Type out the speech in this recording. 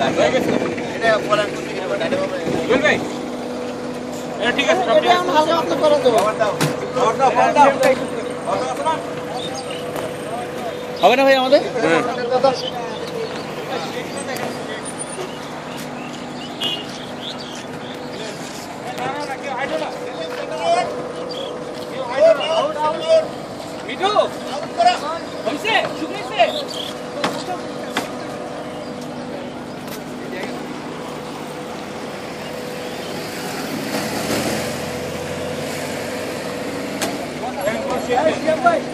ঠিক আছে হবে না ভাই আমাদের মিঠু হইছে শুকাইছে ভাই